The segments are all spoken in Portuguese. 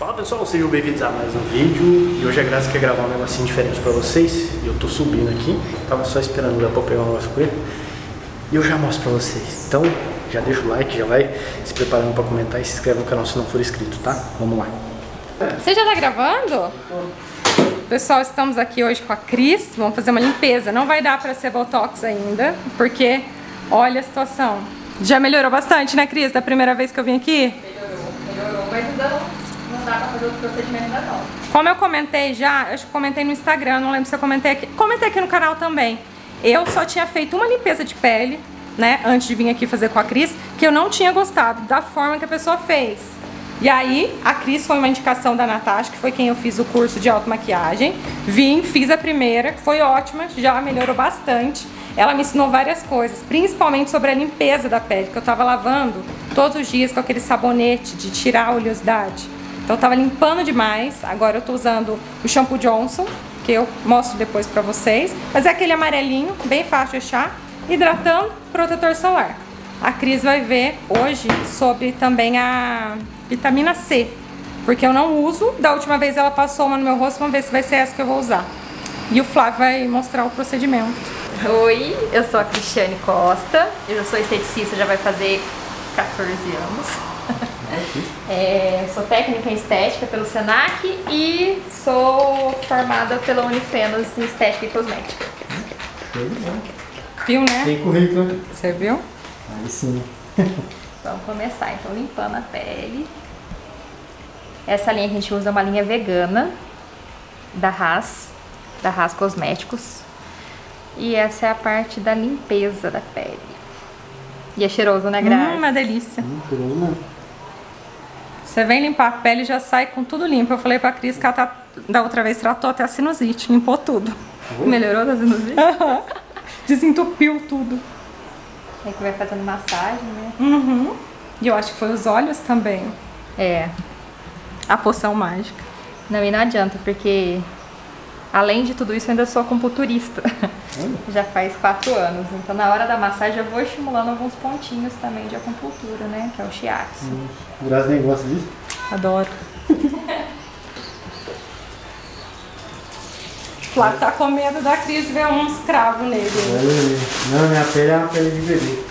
Fala pessoal, sejam bem-vindos a mais um vídeo. E hoje a Graça quer gravar um negocinho diferente pra vocês. E eu tô subindo aqui, tava só esperando o Léo pra pegar um negócio com ele. E eu já mostro pra vocês. Então já deixa o like, já vai se preparando pra comentar e se inscreve no canal se não for inscrito, tá? Vamos lá. Você já tá gravando? Pessoal, estamos aqui hoje com a Cris. Vamos fazer uma limpeza. Não vai dar pra ser botox ainda, porque olha a situação. Já melhorou bastante, né, Cris? Da primeira vez que eu vim aqui? Melhorou, mas ainda não dá pra fazer outro procedimento ainda não. Como eu comentei já, eu acho que comentei no Instagram, não lembro se eu comentei aqui. Comentei aqui no canal também. Eu só tinha feito uma limpeza de pele, né, antes de vir aqui fazer com a Cris, que eu não tinha gostado da forma que a pessoa fez. E aí, a Cris foi uma indicação da Natasha, que foi quem eu fiz o curso de automaquiagem. Vim, fiz a primeira, que foi ótima, já melhorou bastante. Ela me ensinou várias coisas, principalmente sobre a limpeza da pele, que eu tava lavando todos os dias com aquele sabonete de tirar a oleosidade. Então eu tava limpando demais. Agora eu tô usando o shampoo Johnson, que eu mostro depois pra vocês. Mas é aquele amarelinho, bem fácil de achar. Hidratando, protetor solar. A Cris vai ver hoje sobre também a vitamina C, porque eu não uso. Da última vez ela passou uma no meu rosto, vamos ver se vai ser essa que eu vou usar. E o Flávio vai mostrar o procedimento. Oi, eu sou a Cristiane Costa, eu sou esteticista, já vai fazer 14 anos. Sou técnica em estética pelo Senac e sou formada pela Unifenas em estética e cosmética. Viu, né? Tem currículo. Você viu? Aí sim. Vamos começar então limpando a pele. Essa linha que a gente usa é uma linha vegana da Haas Cosméticos. E essa é a parte da limpeza da pele. E é cheiroso, né, Graça? Uma delícia. Cheiroso mesmo. Você vem limpar a pele e já sai com tudo limpo. Eu falei pra Cris que ela da outra vez tratou até a sinusite, limpou tudo. Melhorou da sinusite? Desentupiu tudo. Aí que vai fazendo massagem, né? Uhum. E eu acho que foi os olhos também. É. A poção mágica. Não, e não adianta, porque além de tudo isso, eu ainda sou acupunturista. Já faz 4 anos. Então, na hora da massagem, eu vou estimulando alguns pontinhos também de acupuntura, né? Que é o shiatsu. O Graça nem gosta disso? Adoro. Flávio tá com medo da Cris ver uns cravos nele. Não, minha pele é uma pele de bebê.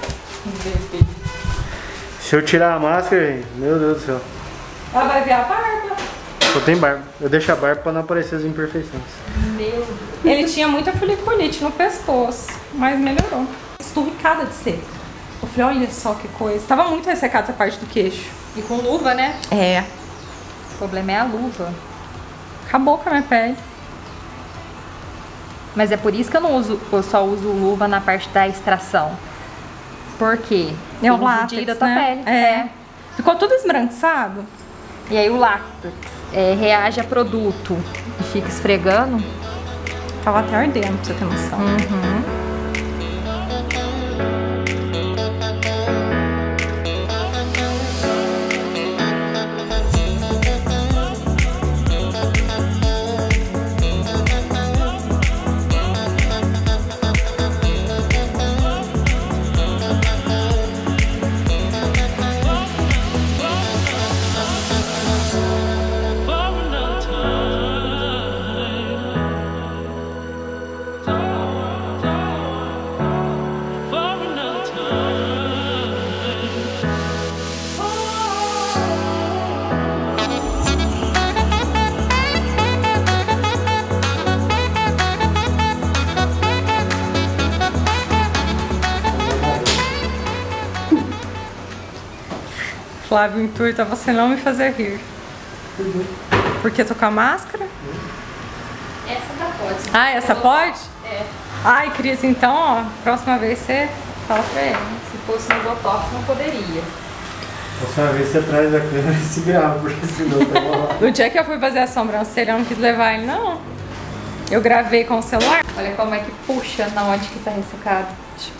Se eu tirar a máscara, gente, meu Deus do céu. Ela vai ver a barba. Só tem barba. Eu deixo a barba pra não aparecer as imperfeições. Meu Deus. Ele tinha muita foliculite no pescoço, mas melhorou. Esturricada de seco. Eu falei, olha só que coisa. Tava muito ressecada essa parte do queixo. E com luva, né? É. O problema é a luva. Acabou com a minha pele. Mas é por isso que eu só uso luva na parte da extração. Por quê? É o Ele látex, judia da tua né? pele. É. Ficou tudo esbranquiçado. E aí o látex reage a produto e fica esfregando. Tava até ardendo, pra você ter noção. Flávio, o intuito é você não me fazer rir. Porque tô com a máscara? Essa ainda pode. Ah, essa pode? É. Ai, Cris, então, ó, próxima vez você fala pra ele. Se fosse no botox, não poderia. Próxima vez você traz a câmera e se grava, porque senão tá mal. No dia que eu fui fazer a sobrancelha, eu não quis levar ele, não. Eu gravei com o celular. Olha como é que puxa na onde que tá ressecado.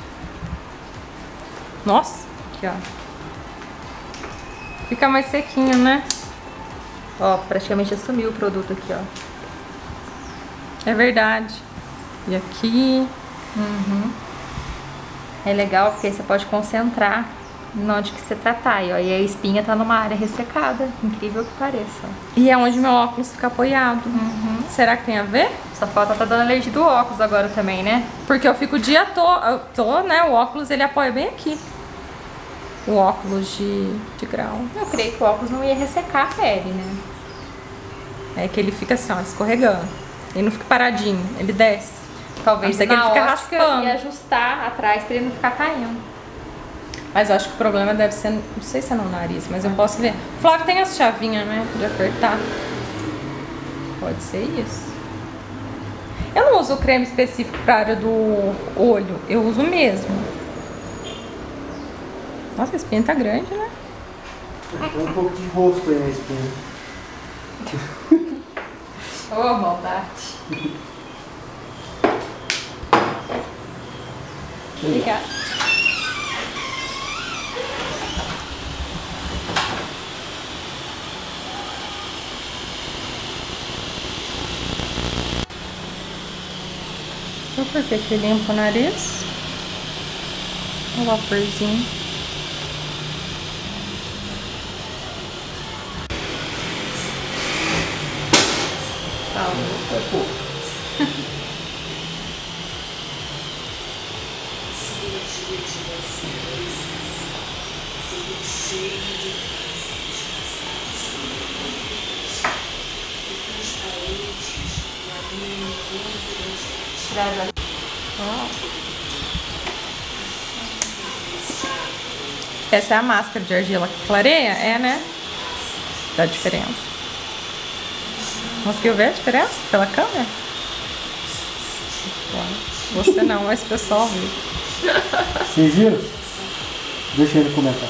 Nossa, aqui, ó. Fica mais sequinho, né? Ó, praticamente já sumiu o produto aqui, ó. É verdade. E aqui. É legal porque aí você pode concentrar onde que você tratar. E a espinha tá numa área ressecada, incrível que pareça. E é onde meu óculos fica apoiado. Será que tem a ver? Só falta tá dando alergia do óculos agora também, né? Porque eu fico o dia todo, né? O óculos ele apoia bem aqui. O óculos de grau. Eu creio que o óculos não ia ressecar a pele, né? É que ele fica assim, ó, escorregando. Ele não fica paradinho, ele desce. Talvez que ele na fica ótica raspando. e ajustar atrás pra ele não ficar caindo. Mas eu acho que o problema deve ser, não sei se é no nariz, mas eu posso ver. Flávio tem as chavinhas, né? De apertar. Pode ser isso. Eu não uso creme específico pra área do olho. Eu uso mesmo. Nossa, a espinha tá grande, né? Tem um pouco de rosto aí na espinha. Ô, maldade. Obrigada. Por que que limpa o nariz? Um vaporzinho. Essa é a máscara de argila que clareia? É, né? Dá diferença. Conseguiu ver a diferença pela câmera? Você não, mas o pessoal viu. Vocês viram? Deixa ele comentar.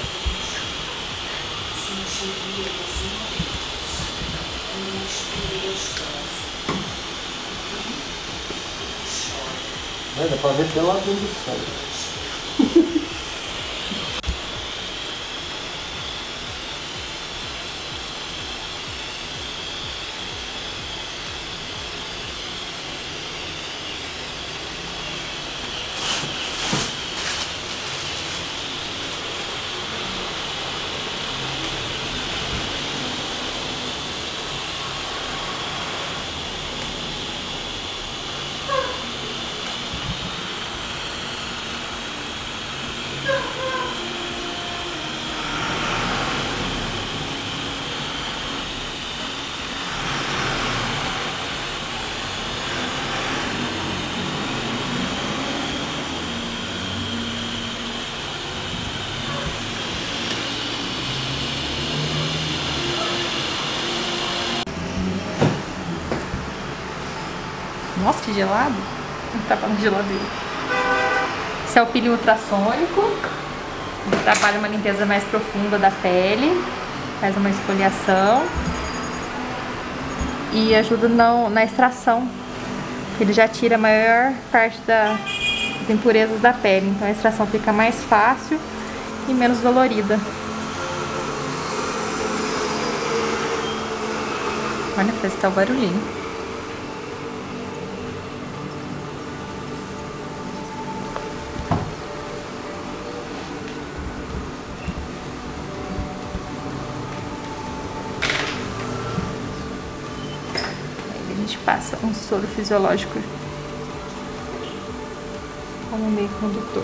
Dá pra ver até lá dentro do sol. Nossa, que gelado. Tá falando de geladeira. Esse é o peeling ultrassônico. Ele trabalha uma limpeza mais profunda da pele. Faz uma esfoliação. E ajuda na extração. Ele já tira a maior parte das impurezas da pele. Então a extração fica mais fácil e menos dolorida. Olha, fez até o barulhinho. A gente passa um soro fisiológico como meio condutor.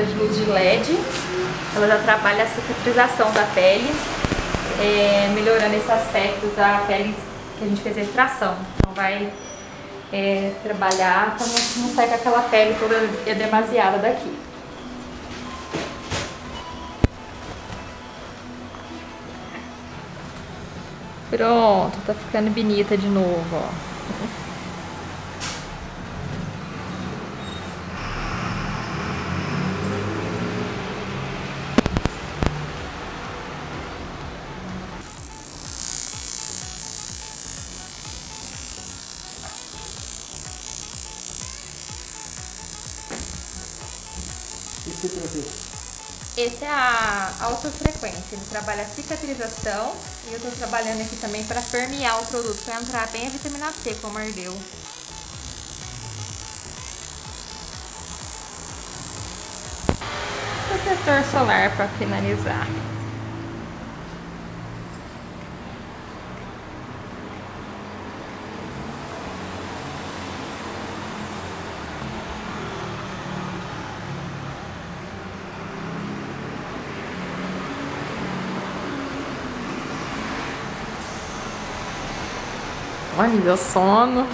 de luz de LED. Ela já trabalha a cicatrização da pele, melhorando esse aspecto da pele que a gente fez a extração. Então vai trabalhar para não sair com aquela pele toda demasiada daqui. Pronto, tá ficando bonita de novo, ó. Esse é a alta frequência, ele trabalha a cicatrização e eu tô trabalhando aqui também para permear o produto, para entrar bem a vitamina C, como ardeu. Protetor solar para finalizar. Olha, meu sono.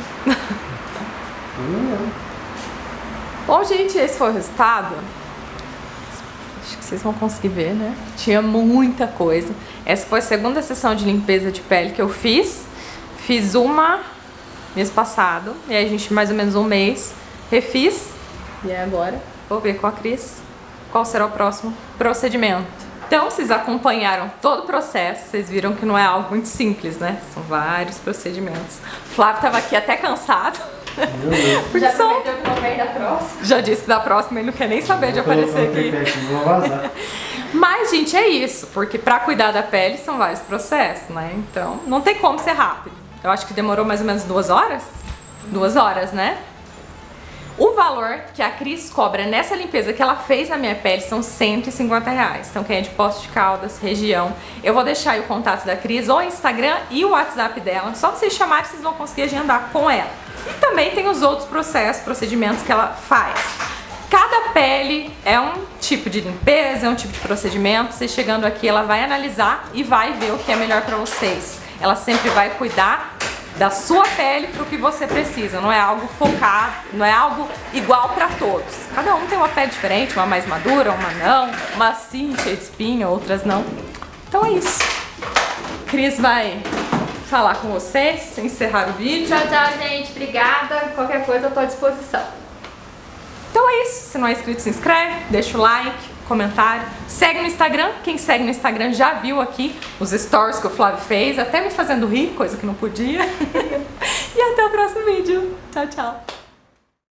Bom, gente, esse foi o resultado. Acho que vocês vão conseguir ver, né? Tinha muita coisa. Essa foi a segunda sessão de limpeza de pele que eu fiz. Fiz uma mês passado. E aí a gente, mais ou menos um mês, refiz. E aí agora, vou ver com a Cris qual será o próximo procedimento. Então, vocês acompanharam todo o processo, vocês viram que não é algo muito simples, né? São vários procedimentos. O Flávio tava aqui até cansado. Já prometeu que não vem da próxima. Já disse que da próxima ele não quer nem saber de aparecer aqui. Vou vazar. Mas, gente, é isso, porque pra cuidar da pele são vários processos, né? Então, não tem como ser rápido. Eu acho que demorou mais ou menos 2 horas. 2 horas, né? O valor que a Cris cobra nessa limpeza que ela fez na minha pele são R$150. Então quem é de Poços de Caldas, região, eu vou deixar aí o contato da Cris, o Instagram e o WhatsApp dela. Só vocês chamarem, vocês vão conseguir agendar com ela. E também tem os outros procedimentos que ela faz. Cada pele é um tipo de limpeza, é um tipo de procedimento. Vocês chegando aqui, ela vai analisar e vai ver o que é melhor pra vocês. Ela sempre vai cuidar da sua pele para o que você precisa, não é algo focado, não é algo igual para todos. Cada um tem uma pele diferente, uma mais madura, uma não, uma sim, cheia de espinha, outras não. Então é isso. Cris vai falar com vocês, encerrar o vídeo. Tchau, tchau, gente. Obrigada. Qualquer coisa eu tô à disposição. Então é isso. Se não é inscrito, se inscreve, deixa o like, comentário. Segue no Instagram. Quem segue no Instagram já viu aqui os stories que o Flávio fez, até me fazendo rir, coisa que não podia. E até o próximo vídeo. Tchau, tchau.